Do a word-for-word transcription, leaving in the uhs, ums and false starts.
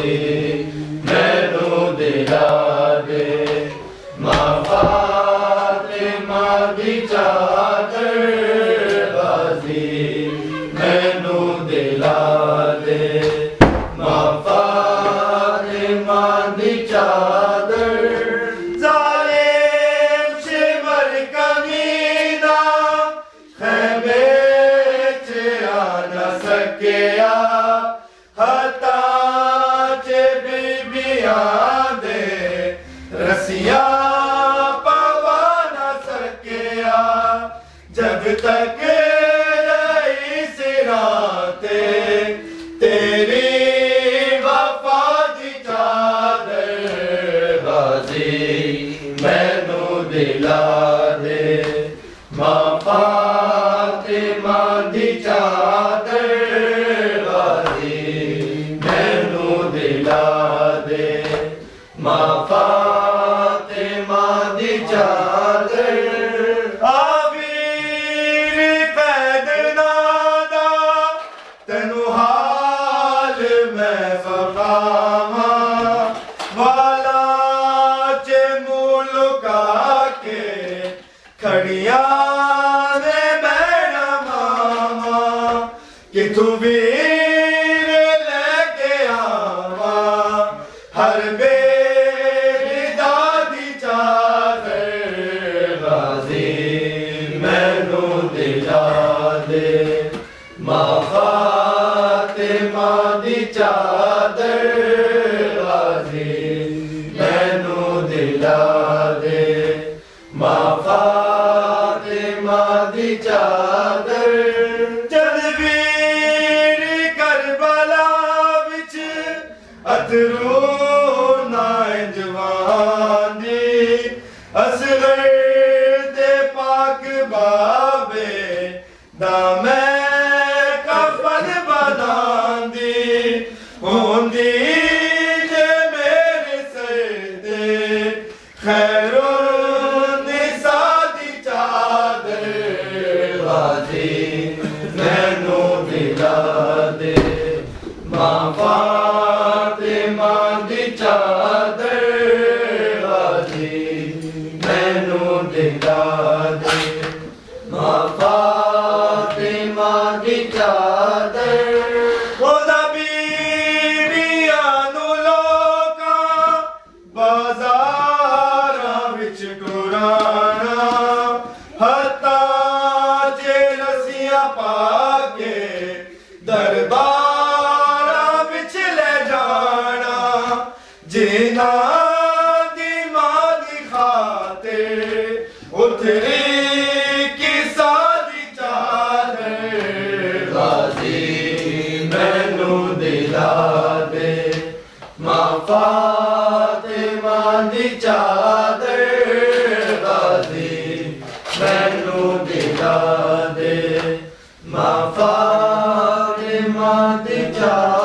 गाजी मैनू दिला दे, मां फातिमा दी चादर गाजी मैनू दिला दे, मां फातिमा दी चादर। जालिम शिमर कमीना खैमे च आ न सकिया, हता च बीबियां दे रसिया पवा न सकिया। जब तक रही सिराते तेरी वफा दी चादर गाजी मैनू दिला दे, मां फातिमा दी चादर गाजी मैनू दिला दे, मां फातिमा दी चादर। आवीर कैदनादा तैनू हाल मैं फकावा, वाला च मुलका के खड़िया ने बैना मावा, किथू वीर लेके आवा हर बेरी दादी चादर गाजी मैनू दिला दे, मां फातिमा दी चादर गाजी मैनू दिला दे, मां फातिमा दी चादर। जदवीर करबला विच अथरू नाए जवान दी, असगर ते पाक बाबे दा मैं कफन बनांदी, होंदी जे मेरे सिर ते खैरो निसा दी चादर गाजी मैनू दिला दे, मां फातिमा दी चादर गाजी मैनू दिला दे, मां फातिमा दी चादर। ओदा बीबियां नू लोकां बाज़ारां विच टुराना, हत्ता जे रस्सियां पाके दरबारां विच ले जाना, जिन्हां दी मां दी खातिर उतरी किसा दी चादर गाजी मैनू दिला दे, मां फातिमा दी चादर गाजी मैनू दिला दे, मां फातिमा दी चादर।